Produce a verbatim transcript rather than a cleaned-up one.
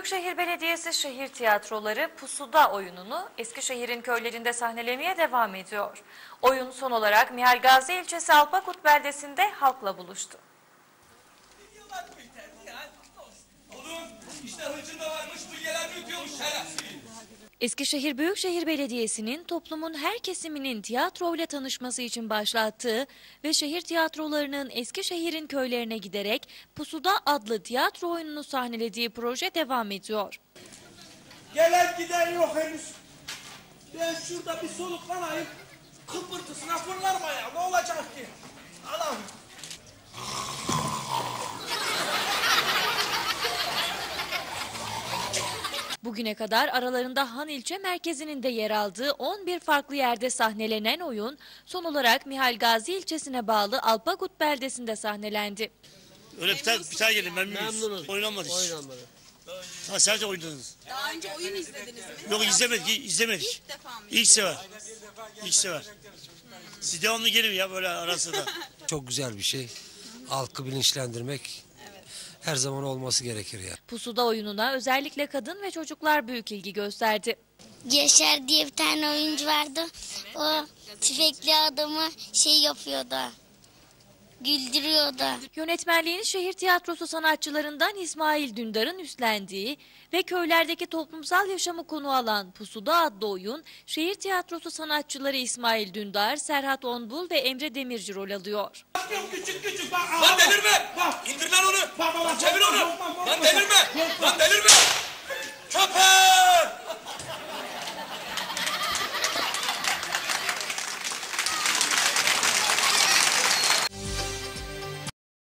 Büyükşehir Belediyesi Şehir Tiyatroları Pusuda oyununu Eskişehir'in köylerinde sahnelemeye devam ediyor. Oyun son olarak Mihal Gazi ilçesi Alpakut beldesinde halkla buluştu. Eskişehir Büyükşehir Belediyesi'nin toplumun her kesiminin tiyatro ile tanışması için başlattığı ve şehir tiyatrolarının Eskişehir'in köylerine giderek Pusuda adlı tiyatro oyununu sahnelediği proje devam ediyor. Gelen giden yok henüz. Ben şurada bir soluklanayım. Kıpırtısına fırlarım ya. Ne olacak ki? Anam. Bugüne kadar aralarında Han ilçe merkezinin de yer aldığı on bir farklı yerde sahnelenen oyun son olarak Mihal Gazi ilçesine bağlı Alpakut beldesinde sahnelendi. Öyle bir tane, bir tane gelin memnunuz. Memnunuz. Oynamadık. Oynamadı. Ha, sadece oynadınız. Daha önce oyun izlediniz mi? Yok izlemedik, izlemedik. İlk defa mı? İlk sefer. İlk sefer. Siz devamlı gelin ya böyle arası da. Çok güzel bir şey. Halkı bilinçlendirmek her zaman olması gerekir ya. Pusuda oyununa özellikle kadın ve çocuklar büyük ilgi gösterdi. Yaşar diye bir tane oyuncu vardı. O tüfekli adamı şey yapıyordu. Güldürüyordu. Yönetmenliğini şehir tiyatrosu sanatçılarından İsmail Dündar'ın üstlendiği ve köylerdeki toplumsal yaşamı konu alan Pusuda adlı oyun, şehir tiyatrosu sanatçıları İsmail Dündar, Serhat Onbul ve Emre Demirci rol alıyor. Küçük küçük bak. Lan delirme! İndir